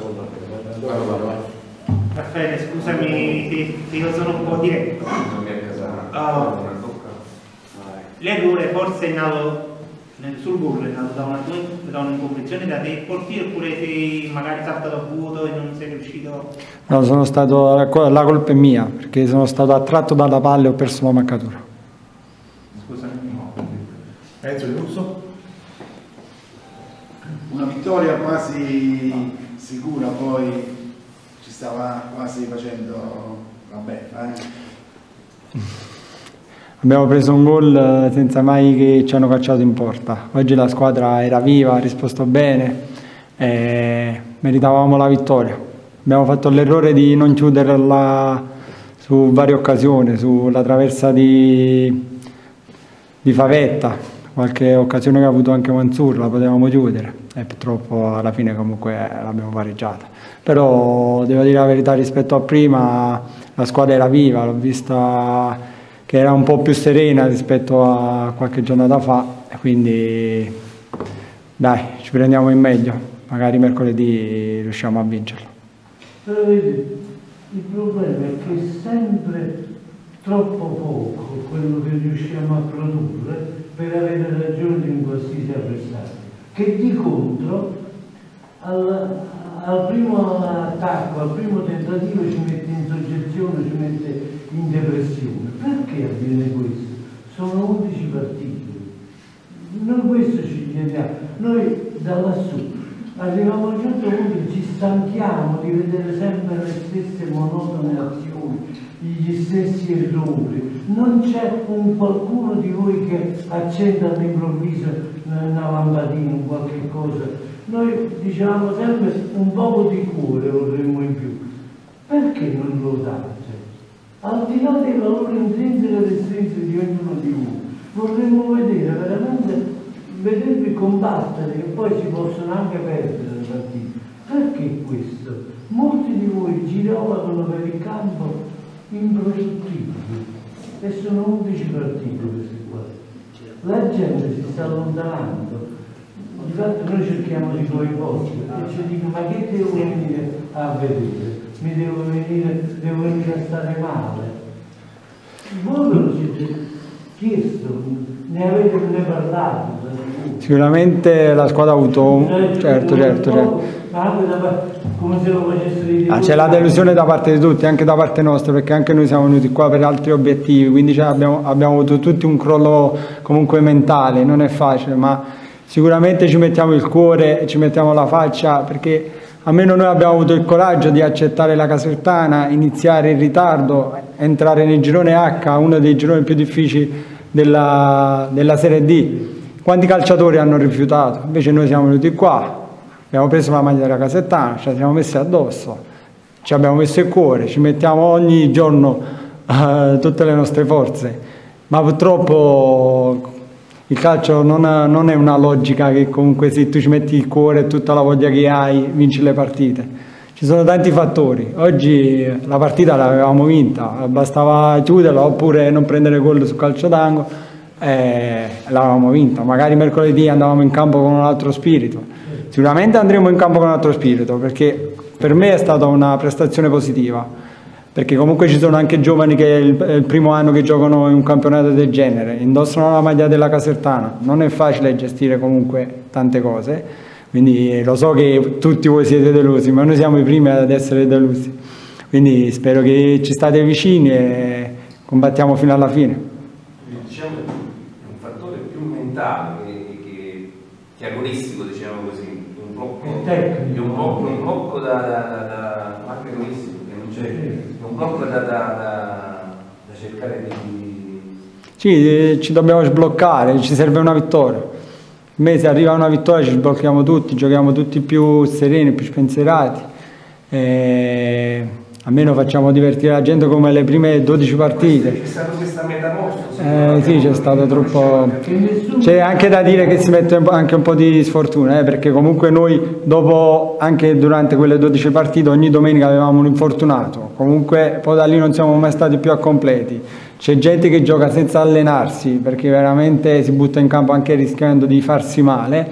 Raffaele, scusami se io sono un po' diretto. L'errore forse è nato sul gol, è nato da un'incomprensione da te portiere, oppure sei magari saltato a vuoto e non sei riuscito? No, la colpa è mia, perché sono stato attratto dalla palla e ho perso la marcatura. Scusami. Enzo Di Russo? Una vittoria quasi sicura, poi ci stava quasi facendo la beffa, Abbiamo preso un gol senza mai che ci hanno cacciato in porta. Oggi la squadra era viva, ha risposto bene e meritavamo la vittoria. Abbiamo fatto l'errore di non chiuderla su varie occasioni, sulla traversa di Favetta, qualche occasione che ha avuto anche Mansur, la potevamo chiudere e purtroppo alla fine comunque l'abbiamo pareggiata. Però devo dire la verità, rispetto a prima la squadra era viva, l'ho vista che era un po' più serena rispetto a qualche giornata fa, quindi dai, ci prendiamo in meglio, magari mercoledì riusciamo a vincerlo. Però vedi, il problema è che è sempre troppo poco quello che riusciamo a produrre per avere ragione in qualsiasi avversario, che di contro al primo attacco, al primo tentativo ci mette in soggezione, ci mette in depressione. Perché avviene questo? Sono 11 partite. Noi questo ci chiediamo. Noi da lassù arriviamo a un certo punto e ci stanchiamo di vedere sempre le stesse monotone azioni, gli stessi errori. Non c'è qualcuno di voi che accenda all'improvviso una lampadina, un qualche cosa. Noi diciamo sempre un poco di cuore vorremmo in più. Perché non lo date? Al di là dei valori intrinseci ed estrinseci di ognuno di voi, vorremmo vedere veramente, vedervi combattere, che poi si possono anche perdere le partite. Perché questo? Molti di voi girovano per il campo improduttivi e sono 11 partite queste qua. La gente si sta allontanando. Di fatto noi cerchiamo di coinvolgere e ci dicono: ma che devo venire a vedere? Devo venire a stare male. Voi ve lo siete chiesto, ne avete parlato? Sicuramente la squadra ha avuto certo. Come se lo facessero c'è la delusione da parte di tutti, anche da parte nostra, perché anche noi siamo venuti qua per altri obiettivi, quindi abbiamo avuto tutti un crollo comunque mentale, non è facile, ma sicuramente ci mettiamo il cuore, ci mettiamo la faccia, perché almeno noi abbiamo avuto il coraggio di accettare la Casertana, iniziare in ritardo, entrare nel girone H, uno dei gironi più difficili della Serie D. Quanti calciatori hanno rifiutato? Invece noi siamo venuti qua, abbiamo preso la maglia della Casertana, ce la siamo messi addosso, ci abbiamo messo il cuore, ci mettiamo ogni giorno tutte le nostre forze, ma purtroppo il calcio non è una logica che comunque se tu ci metti il cuore e tutta la voglia che hai vinci le partite. Ci sono tanti fattori. Oggi la partita l'avevamo vinta, bastava chiuderla oppure non prendere gol sul calcio d'angolo e l'avevamo vinta. Magari mercoledì andavamo in campo con un altro spirito. Sicuramente andremo in campo con un altro spirito, perché per me è stata una prestazione positiva. Perché comunque ci sono anche giovani che è il primo anno che giocano in un campionato del genere, indossano la maglia della Casertana, non è facile gestire comunque tante cose, quindi lo so che tutti voi siete delusi, ma noi siamo i primi ad essere delusi, quindi spero che ci state vicini e combattiamo fino alla fine. Diciamo che è un fattore più mentale che agonistico, diciamo così, un blocco da anche agonistico. Un blocco da cercare di... Sì, ci dobbiamo sbloccare, ci serve una vittoria. A me se arriva una vittoria ci sblocchiamo tutti, giochiamo tutti più sereni, più spensierati. Almeno facciamo divertire la gente come le prime 12 partite. C'è stata questa metamorfosi? Sì, c'è stato troppo... C'è anche da dire che si mette anche un po' di sfortuna, perché comunque noi dopo, anche durante quelle 12 partite, ogni domenica avevamo un infortunato. Comunque poi da lì non siamo mai stati più a completi. C'è gente che gioca senza allenarsi, perché veramente si butta in campo anche rischiando di farsi male.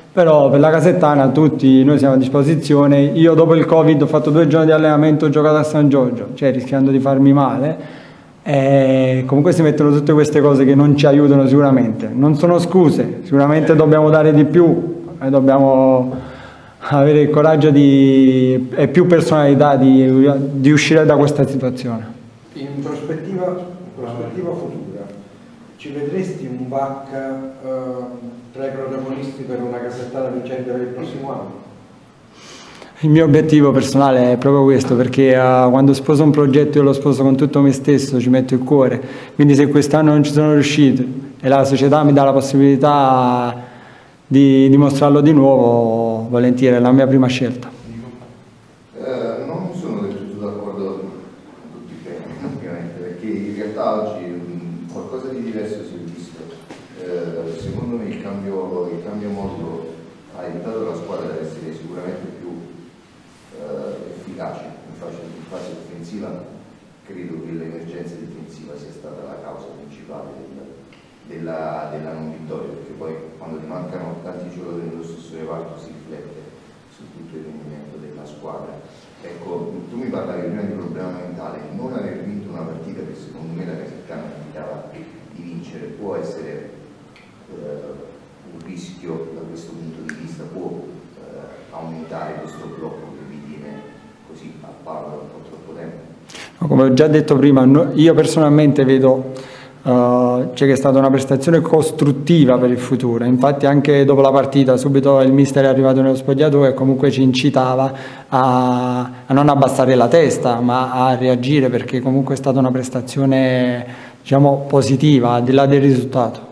però per la Casertana tutti noi siamo a disposizione. Io dopo il Covid ho fatto 2 giorni di allenamento, ho giocato a San Giorgio, cioè rischiando di farmi male, e comunque si mettono tutte queste cose che non ci aiutano sicuramente. Non sono scuse, sicuramente dobbiamo dare di più e dobbiamo avere il coraggio e più personalità di uscire da questa situazione. In prospettiva futura, ci vedresti un back tra i protagonisti per una Casertana vincente per il prossimo anno? Il mio obiettivo personale è proprio questo, perché quando sposo un progetto io lo sposo con tutto me stesso, ci metto il cuore, quindi se quest'anno non ci sono riuscito e la società mi dà la possibilità di dimostrarlo di nuovo, volentieri, è la mia prima scelta. Non sono del tutto d'accordo con tutti i temi, ovviamente, perché in realtà oggi qualcosa di diverso si è visto. Secondo me il cambio modulo ha aiutato la squadra ad essere sicuramente più efficace in fase offensiva. Credo che l'emergenza difensiva sia stata la causa principale della non vittoria, perché poi quando ti mancano tanti giocatori nello stesso reparto si riflette su tutto il rendimento della squadra. Ecco, tu mi parlavi prima di problema mentale, non aver vinto una partita che secondo me la Casertana meritava di vincere può essere un rischio da questo punto di vista, può aumentare questo blocco che vi tiene così a palla un po' troppo tempo. Come ho già detto prima, io personalmente vedo che è stata una prestazione costruttiva per il futuro. Infatti anche dopo la partita subito il mister è arrivato nello spogliatoio e comunque ci incitava a non abbassare la testa ma a reagire, perché comunque è stata una prestazione, diciamo, positiva al di là del risultato.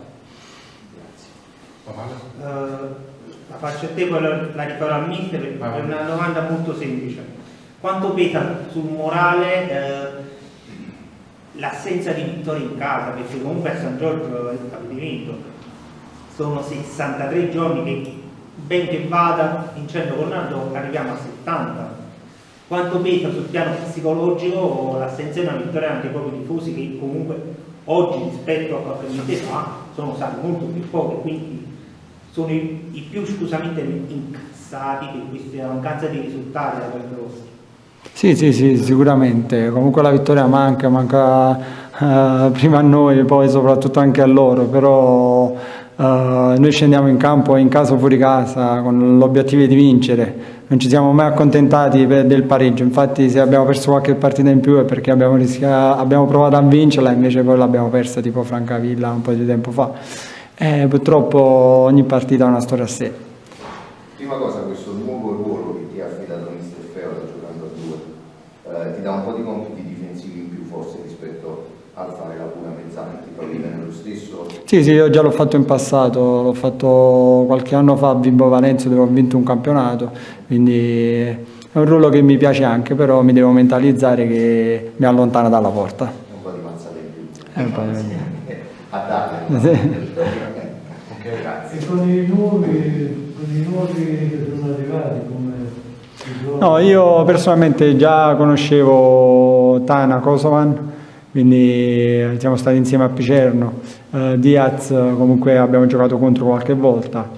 La faccio a te, poi la rifarò al mister, perché è una domanda molto semplice. Quanto pesa sul morale l'assenza di vittoria in casa? Perché comunque a San Giorgio avete vinto, sono 63 giorni che ben che vada vincendo con Nardò arriviamo a 70. Quanto pesa sul piano psicologico l'assenza di una vittoria anche proprio i tifosi, che comunque oggi rispetto a qualche mese fa sono stati molto più pochi, quindi sono i più scusamente incazzati per questa mancanza di risultati da parte vostra? Sì, sicuramente. Comunque la vittoria manca prima a noi e poi soprattutto anche a loro, però noi scendiamo in campo in casa o fuori casa con l'obiettivo di vincere, non ci siamo mai accontentati del pareggio. Infatti se abbiamo perso qualche partita in più è perché abbiamo provato a vincerla, invece poi l'abbiamo persa, tipo Francavilla un po' di tempo fa. Purtroppo ogni partita ha una storia a sé. Prima cosa, questo nuovo ruolo che ti ha affidato mister Feola giocando a 2 ti dà un po' di compiti difensivi in più forse rispetto al fare la pura mezzana, ti trovi bene lo stesso? Sì, io già l'ho fatto in passato, l'ho fatto qualche anno fa a Vibo Valenza dove ho vinto un campionato, quindi è un ruolo che mi piace anche, però mi devo mentalizzare che mi allontana dalla porta. Un po' di mazzate in più. Un po' di a darle. Okay, grazie. E con i nuovi che sono arrivati come... No, io personalmente già conoscevo Tana Kosovan, quindi siamo stati insieme a Picerno. Diaz comunque abbiamo giocato contro qualche volta,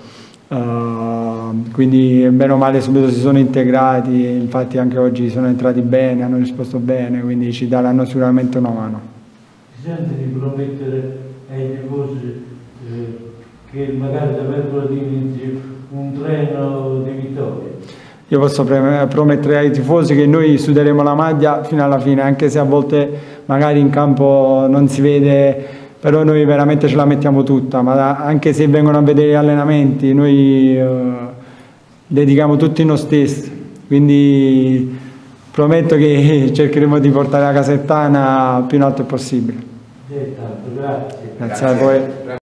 quindi bene o male subito si sono integrati, infatti anche oggi sono entrati bene, hanno risposto bene, quindi ci daranno sicuramente una mano. Si sente di promettere ai tifosi che magari da mercoledì inizi un treno di vittoria? Io posso promettere ai tifosi che noi suderemo la maglia fino alla fine, anche se a volte magari in campo non si vede, però noi veramente ce la mettiamo tutta, ma anche se vengono a vedere gli allenamenti noi dedichiamo tutti noi stessi, quindi prometto che cercheremo di portare la Casertana più in alto possibile. Grazie. Grazie a voi.